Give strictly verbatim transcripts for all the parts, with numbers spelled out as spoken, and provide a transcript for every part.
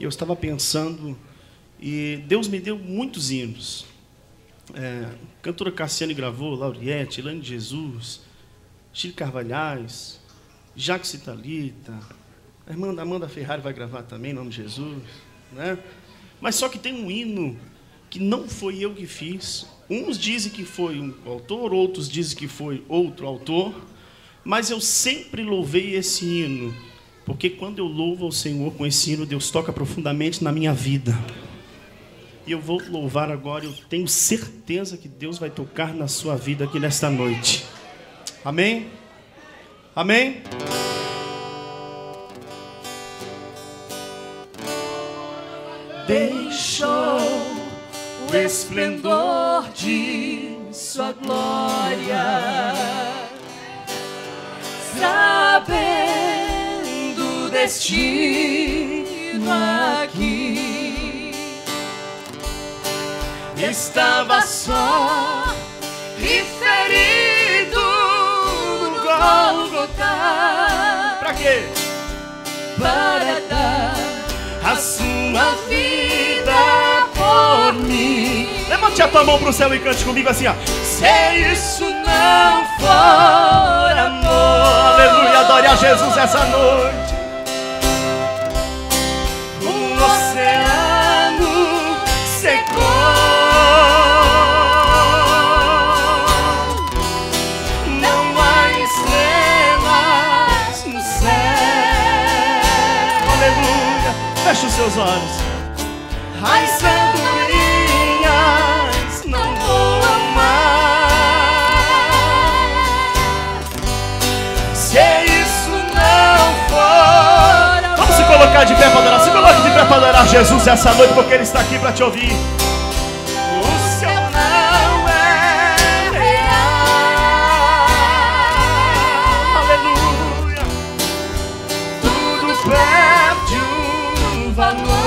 E eu estava pensando, e Deus me deu muitos hinos. É, a cantora Cassiane gravou, Lauriette, Elane Jesus, Chile Carvalhais, Jacques Citalita, a irmã Amanda Ferrari vai gravar também, em nome de Jesus, né? Mas só que tem um hino que não foi eu que fiz. Uns dizem que foi um autor, outros dizem que foi outro autor, mas eu sempre louvei esse hino, porque quando eu louvo ao Senhor com esse hino, Deus toca profundamente na minha vida. E eu vou louvar agora, eu tenho certeza que Deus vai tocar na sua vida aqui nesta noite. Amém? Amém? Deixou o esplendor de sua glória, sabendo o destino aqui, estava só e ferido no Gólgota. Pra quê? Para dar a sua vida por mim. Levante a tua mão pro céu e cante comigo assim, ó. Se isso não for amor. Aleluia, adore a Jesus essa noite. O oceano secou, não há estrelas no céu. Aleluia, fecha os seus olhos. As andorinhas não voam mais. Se isso não for amor. Vamos se colocar de pé para adorar. Se coloque de pé para adorar Jesus essa noite, porque Ele está aqui para te ouvir. O céu não é real. Aleluia. Tudo perde um valor.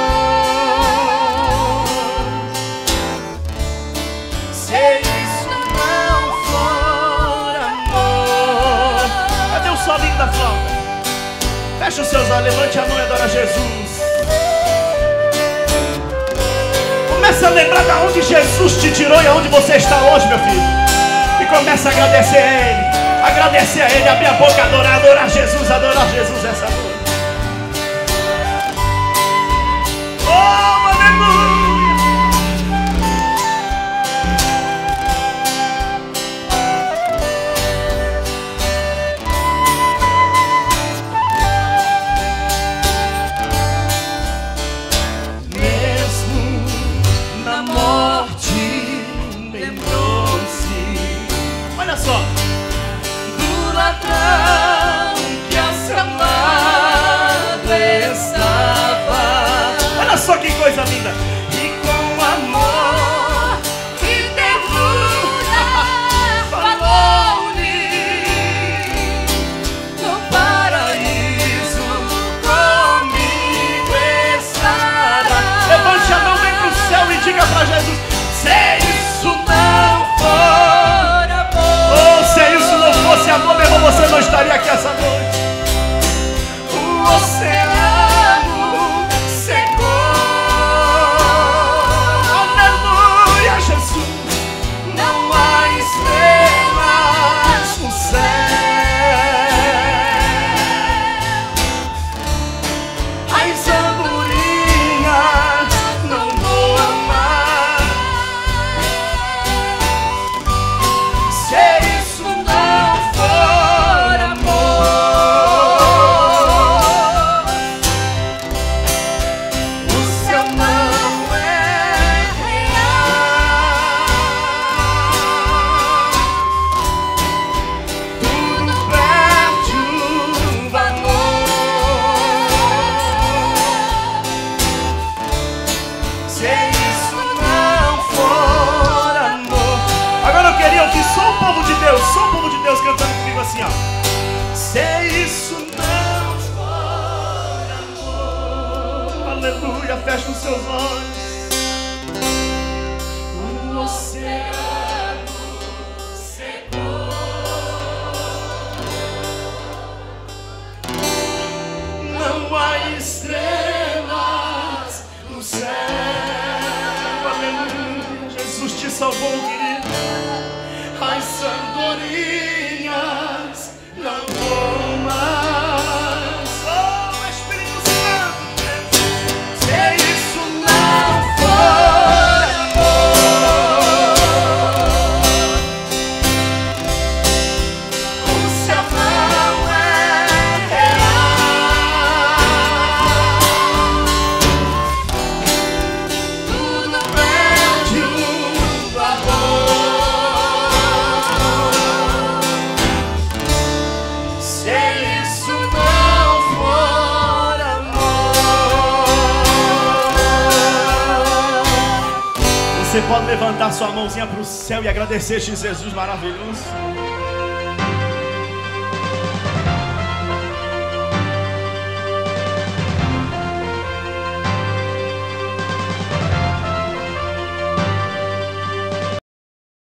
Se isso não for amor. Cadê o solinho da flauta? Fecha os seus olhos, levante a mão e adora Jesus. Comece a lembrar de onde Jesus te tirou e aonde você está hoje, meu filho. E comece a agradecer a Ele. Agradecer a Ele, abrir a boca, adorar, adorar Jesus, adorar Jesus essa noite. Oh, aleluia. Mesmo na morte lembrou-se Olha só. do ladrão que a seu lado estava. Olha só que coisa linda. E com amor e ternura falou-lhe no paraíso comigo estará. Levante a mão, vem pro céu e diga pra Jesus: Se isso não for amor. oh, se isso não fosse amor, meu irmão, você não estaria aqui essa noite. O oceano secou. Aleluia, Jesus. Não há estrelas no céu. As andorinhas não voam mais. Se isso não for amor. O céu não é real. Tudo perde um valor. Se isso não for amor. Agora eu queria ouvir só o povo de Deus, só o povo de Deus cantando comigo assim, ó. Se isso não for amor. Aleluia, fecha os seus olhos. O oceano secou. Não há estrelas salvou, querido. As andorinhas não vão mais. Oh, Espírito Santo, Se isso não for amor, o céu não é real. Tudo perde o valor. Se isso não for amor. você pode levantar sua mãozinha para o céu e agradecer esse Jesus maravilhoso.